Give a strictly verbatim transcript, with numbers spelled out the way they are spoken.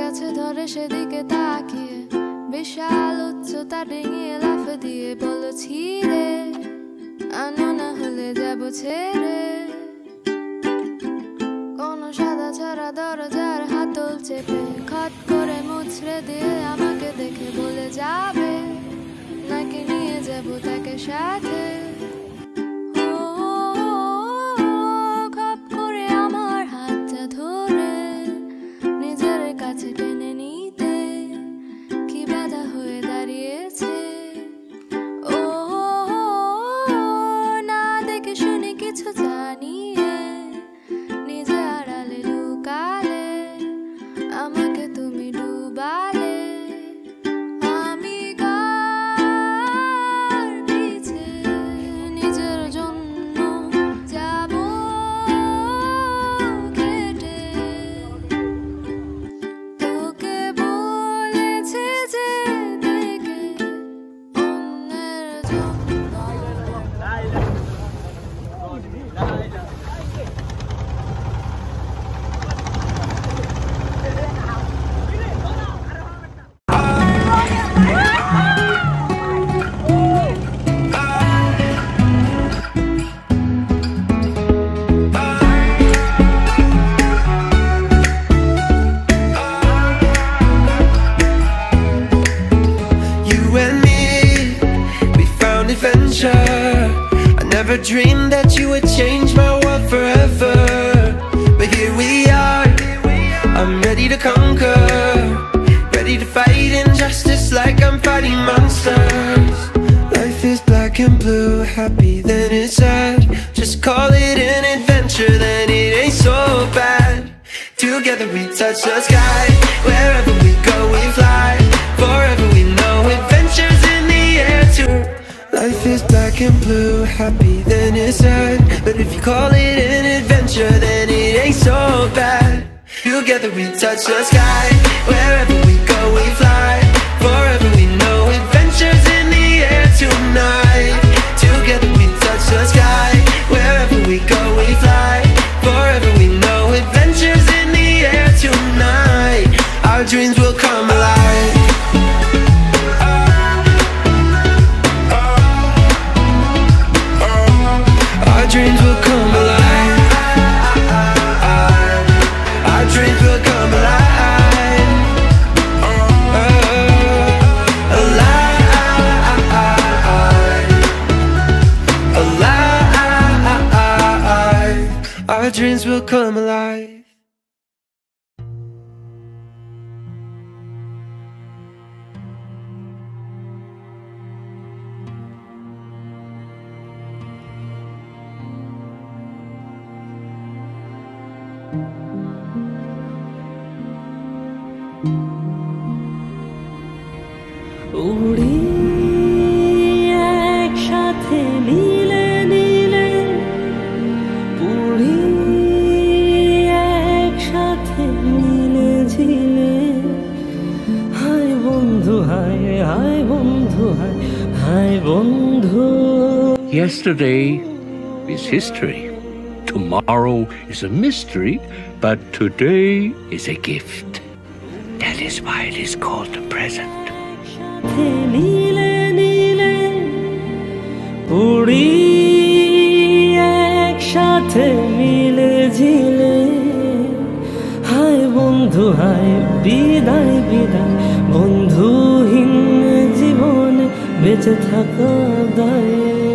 কাছে ধরে সেদিকে তাকিয়ে বিশাল উচ্চতা ডিঙিয়ে লাফ দিয়ে বলছি রে আনো না হলে যাব ছেড়ে কোন সাদা ছাড়া দরজার হাতল চেপে খট করে মুছড়ে দিয়ে আমাকে দেখে বলে যাবে নাকি নিয়ে যাব তাকে সাথে খপ করে আমার হাতটা ধরে নিজের কাছে টেনে নিতে কি বাধা হয়ে দাঁড়িয়েছে ও না দেখে শুনে কিছু জানিয়ে নিজে আড়ালে লুকালে আমাকে তুমি ডুবালে আমি কার পিছে নিজের জন্য যাব কেটে তোকে বলেছে যে দেখে অন্যের জন্য You and me, we found adventure. I never dreamed that you would change my world forever. But here we are, I'm ready to conquer, ready to fight injustice like I'm fighting monsters. Life is black and blue, happy then it's sad. Just call it an adventure, then it ain't so bad. Together we touch the sky, wherever we go we fly. Forever we know adventures in the air too. Life is black and blue, happy then it's sad. But if you call it an adventure, then it ain't so bad. Together we touch the sky, wherever we go we fly. Forever we know adventures in the air tonight. Together we touch the sky, wherever we go we fly. Forever we know adventures in the air tonight. Our dreams will come alive. Our dreams will come alive. Our dreams will come alive. Alive. Alive. Our dreams will come alive. উড়ি একসাথে নীলে নীলে উড়ি একসাথে নীলে ঝিলে হায় বন্ধু হায় হায় বন্ধু হায় হায় বন্ধু Yesterday is history. Tomorrow is a mystery, but today is a gift. That is why it is called the present. নীলে নীলে উড়ি একসাথে মিলে ঝিলে হায় বন্ধু হায় বিদায় বিদায় বন্ধুহীন জীবনে বেঁচে থাকা দায়